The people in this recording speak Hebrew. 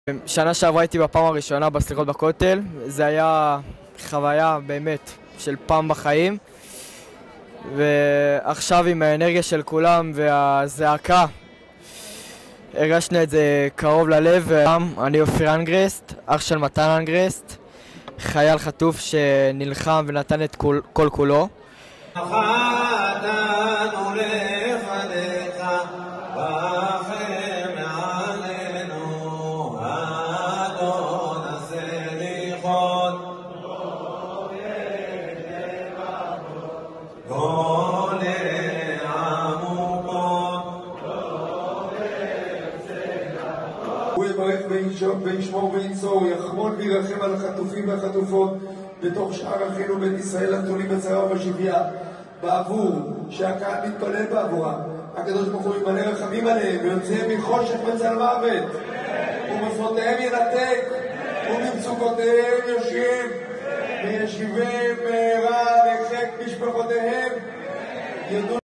שנה שעברה הייתי בפעם הראשונה בסליחות בכותל, זה היה חוויה באמת של פעם בחיים, ועכשיו עם האנרגיה של כולם והזעקה הרגשנו את זה קרוב ללב. אני אופיר אנגרסט, אח של מתן אנגרסט, חייל חטוף שנלחם ונתן את כל כולו. הוא יברך וישמור וינצור, יחמול וירחם על החטופים והחטופות בתוך שאר אחינו בית ישראל הנתונים בצרה ובשביה, בעבור שהקהל מתפלל בעבורם. הקדוש ברוך הוא ימלא רחמים עליהם ויוציאם מחושך וצל מוות, ומפרותיהם ינתק וממצוקותיהם יושיב, וישיבם מהרה לחיק משפחותיהם.